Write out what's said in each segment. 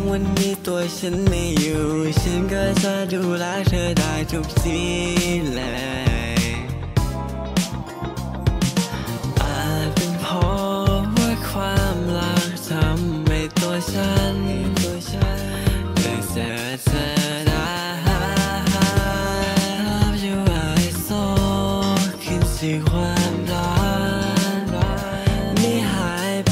วันนี้ตัวฉันไม่อยู่ฉันก็จะดูแลเธอได้ทุกทีเลยอาจเป็นเพราะว่าความรักทำให้ตัวฉันได้เจอเธอได้ You are so ขึ้นสู่ความรักไม่หายไป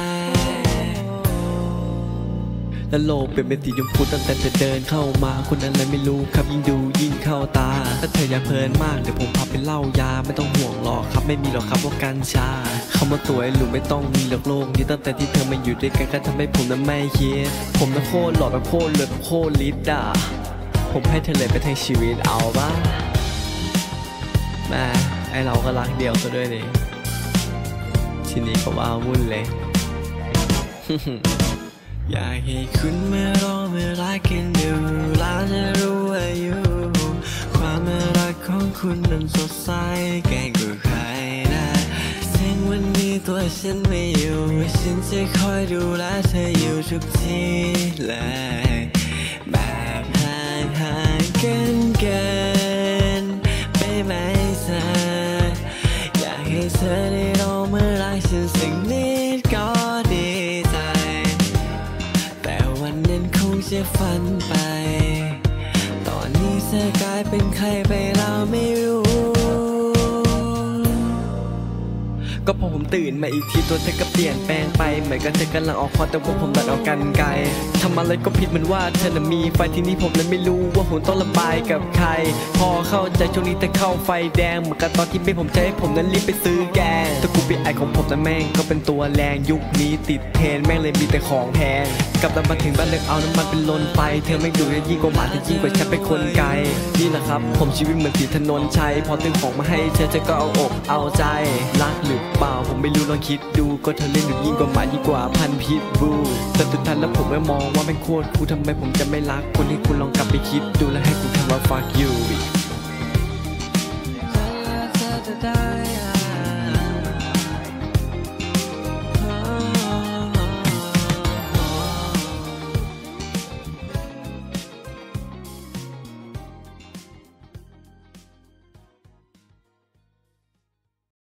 และโลกเปลี่ยนเป็นสีชมพูตั้งแต่เธอเดินเข้ามาคนนั้นเลยไม่รู้ครับยิ่งดูยิ่งเข้าตาถ้าเธออยากเพลินมากเดี๋ยวผมพาไปเล่ายาไม่ต้องห่วงหรอกครับไม่มีหรอกครับว่ากัญชาคำว่าตัวไอ้หลุมไม่ต้องมีหรอกโลกนี้ตั้งแต่ที่เธอมาอยู่ด้วยกันก็ทำให้ผมนั้นไม่คิดผมนั้นโคตรหล่อแบบโคตรเลิศโคตรลิดอ่ะผมให้เธอเลยไปทั้งชีวิตเอาบ้างแม่ไอเราก็รักเดียวซะด้วยนี่ทีนี้ก็ว่าวุ่นเลย อยากให้คุณมาลองมารักกันดูแล้วจะรู้ว่าอยู่ความรักของคุณนั้นสดใสแก่กว่าใครนะถึงวันนี้ตัวฉันไม่อยู่ฉันจะคอยดูแลเธออยู่ทุกทีเลยแบบห่างกันไปไหมเธออยากให้เธอได้ลองมารักฉันสักนิดก็ดีใจแต่วันนั้นคงจะฝันไปตอนนี้เธอกลายเป็นใครไปเราไม่รู้ก็พอผมตื่นมาอีกทีตัวเธอก็เปลี่ยนแปลงไปเหมือนกับเธอกำลังออกคอแต่ว่าผมดันเอากันไกลทำอะไรก็ผิดเหมือนว่าเธอน่ะมีไฟที่นี้ผมเลยไม่รู้ว่าผมต้องระบายกับใครพอเข้าใจช่วงนี้แต่เข้าไฟแดงเหมือนกับตอนที่ไม่ผมใจให้ผมนั้นรีบไปซื้อแกงแต่กูเป็นไอของผมแต่แม่งก็เป็นตัวแรงยุคนี้ติดเทรนแม่งเลยมีแต่ของแพงกลับมาถึงบ้านเลิกเอาน้ำมันเป็นลนไฟเธอไม่ดูยิ่งกว่าหมาแต่ยิ่งกว่าฉันเป็นคนไกลนี่แหละครับผมชีวิตเหมือนสีถนนชัยพอตึงของมาให้เธอก็เอาอกเอาใจรักหรือเปล่าผมไม่รู้ลองคิดดูก็เธอเล่นดูยิ่งกว่าหมายิ่งกว่าพันพิษบูแต่สุดท้ายแล้วผมไม่มองว่าเป็นโคตรคูลทำไมผมจะไม่รักคนให้คุณลองกลับไปคิดดูและให้คุณคำว่า fuck you